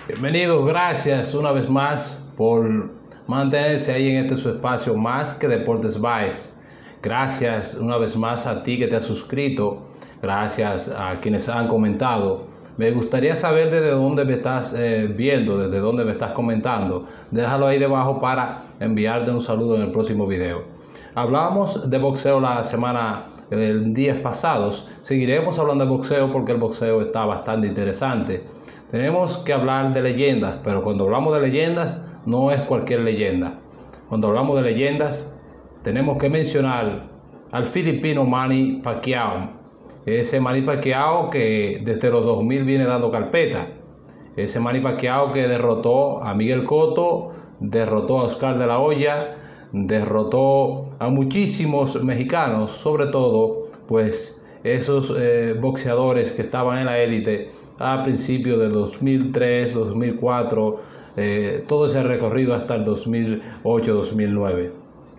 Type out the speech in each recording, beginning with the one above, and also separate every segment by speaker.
Speaker 1: Bienvenidos, gracias una vez más por mantenerse ahí en su espacio Más que Deportes Vice. Gracias una vez más a ti que te has suscrito, gracias a quienes han comentado. Me gustaría saber desde dónde me estás viendo, desde dónde me estás comentando. Déjalo ahí debajo para enviarte un saludo en el próximo video. Hablábamos de boxeo la semana, días pasados. Seguiremos hablando de boxeo porque el boxeo está bastante interesante. Tenemos que hablar de leyendas, pero cuando hablamos de leyendas, no es cualquier leyenda. Cuando hablamos de leyendas, tenemos que mencionar al filipino Manny Pacquiao. Ese Manny Pacquiao que desde los 2000 viene dando carpeta. Ese Manny Pacquiao que derrotó a Miguel Cotto, derrotó a Oscar de la Hoya, derrotó a muchísimos mexicanos, sobre todo pues esos boxeadores que estaban en la élite a principios de 2003, 2004, todo ese recorrido hasta el 2008-2009.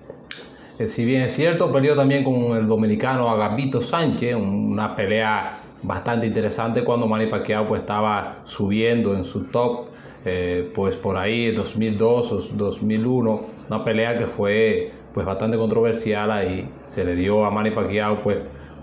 Speaker 1: Si bien es cierto, peleó también con el dominicano Agapito Sánchez, una pelea bastante interesante cuando Manny Pacquiao pues estaba subiendo en su top, pues por ahí 2002 o 2001, una pelea que fue pues bastante controversial. Ahí se le dio a Manny Pacquiao pues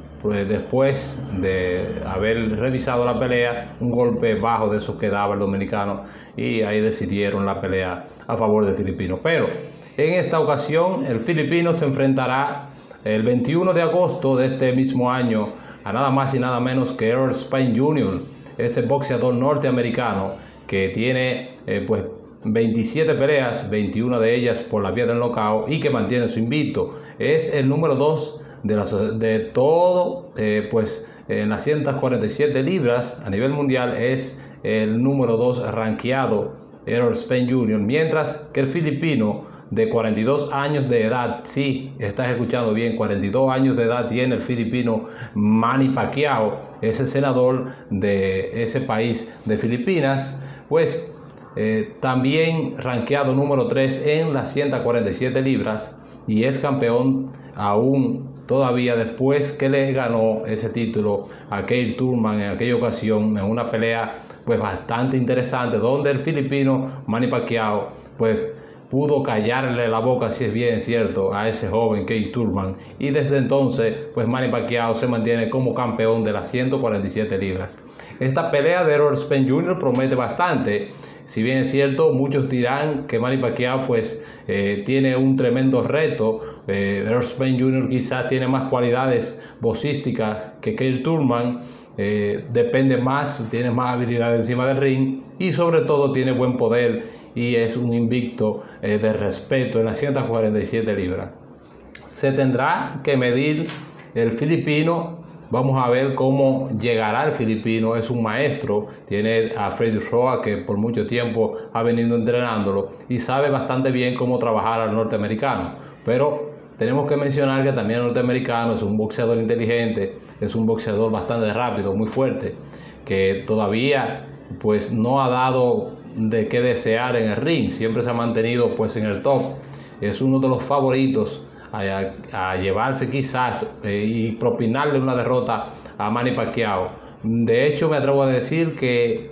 Speaker 1: después de haber revisado la pelea, un golpe bajo de esos que daba el dominicano, y ahí decidieron la pelea a favor del filipino. Pero en esta ocasión el filipino se enfrentará el 21 de agosto de este mismo año a nada más y nada menos que Errol Spence Jr., ese boxeador norteamericano que tiene pues 27 peleas, 21 de ellas por la vía del knockout, y que mantiene su invicto. Es el número 2 de todo, pues en las 147 libras a nivel mundial es el número 2 rankeado Errol Spence Jr., mientras que el filipino de 42 años de edad, sí, estás escuchando bien, 42 años de edad tiene el filipino Manny Pacquiao, ese senador de ese país de Filipinas, pues también rankeado número 3 en las 147 libras, y es campeón aún todavía después que le ganó ese título a Keir Thurman en aquella ocasión, en una pelea pues bastante interesante, donde el filipino Manny Pacquiao pues pudo callarle la boca, si es bien cierto, a ese joven Keir Thurman, y desde entonces pues Manny Pacquiao se mantiene como campeón de las 147 libras. Esta pelea de Errol Spence Jr. promete bastante. Si bien es cierto, muchos dirán que Manny Pacquiao pues tiene un tremendo reto. Errol Spence Jr. quizás tiene más cualidades boxísticas que Keir Thurman, depende más, tiene más habilidad encima del ring, y sobre todo tiene buen poder y es un invicto de respeto en las 147 libras. Se tendrá que medir el filipino. Vamos a ver cómo llegará el filipino. Es un maestro, tiene a Freddy Roa, que por mucho tiempo ha venido entrenándolo y sabe bastante bien cómo trabajar al norteamericano. Pero tenemos que mencionar que también el norteamericano es un boxeador inteligente, es un boxeador bastante rápido, muy fuerte, que todavía pues no ha dado de qué desear en el ring, siempre se ha mantenido pues en el top. Es uno de los favoritos a llevarse quizás y propinarle una derrota a Manny Pacquiao. De hecho, me atrevo a decir que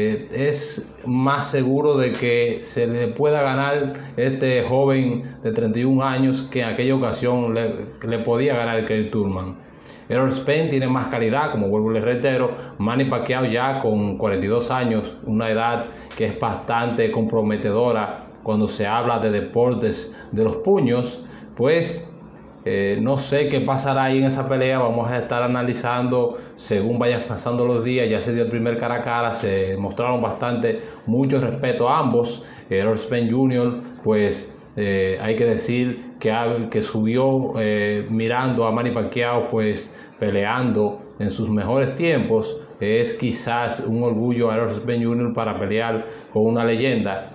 Speaker 1: es más seguro de que se le pueda ganar este joven de 31 años que en aquella ocasión le podía ganar Keir Thurman. Errol Spence tiene más calidad, como vuelvo y les reitero. Manny Pacquiao ya con 42 años, una edad que es bastante comprometedora cuando se habla de deportes de los puños. Pues no sé qué pasará ahí en esa pelea. Vamos a estar analizando según vayan pasando los días. Ya se dio el primer cara a cara, se mostraron mucho respeto a ambos. Errol Spence Jr. pues hay que decir que subió mirando a Manny Pacquiao pues peleando en sus mejores tiempos. Es quizás un orgullo a Errol Spence Jr. para pelear con una leyenda.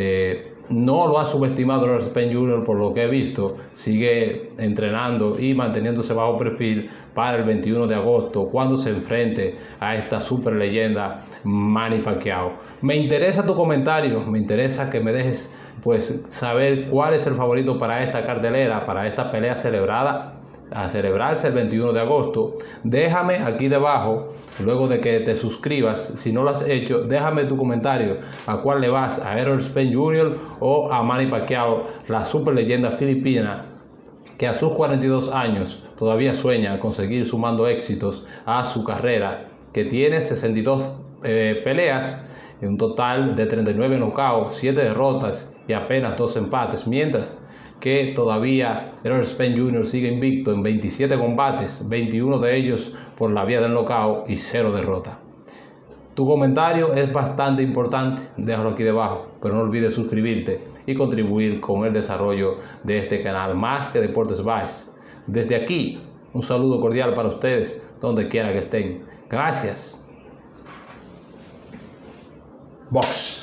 Speaker 1: No lo ha subestimado Errol Spence Jr. por lo que he visto. Sigue entrenando y manteniéndose bajo perfil para el 21 de agosto, cuando se enfrente a esta super leyenda Manny Pacquiao. Me interesa tu comentario, me interesa que me dejes pues saber cuál es el favorito para esta cartelera, para esta pelea celebrada a celebrarse el 21 de agosto. Déjame aquí debajo, luego de que te suscribas, si no lo has hecho, déjame tu comentario a cuál le vas, a Errol Spence Jr. o a Manny Pacquiao, la super leyenda filipina que a sus 42 años todavía sueña con seguir sumando éxitos a su carrera, que tiene 62 peleas, en un total de 39 knockouts, 7 derrotas y apenas 2 empates, mientras que todavía Errol Spence Jr. sigue invicto en 27 combates, 21 de ellos por la vía del knockout y 0 derrotas. Tu comentario es bastante importante, déjalo aquí debajo, pero no olvides suscribirte y contribuir con el desarrollo de este canal Más que Deportes Vice. Desde aquí, un saludo cordial para ustedes, donde quiera que estén. Gracias. Box.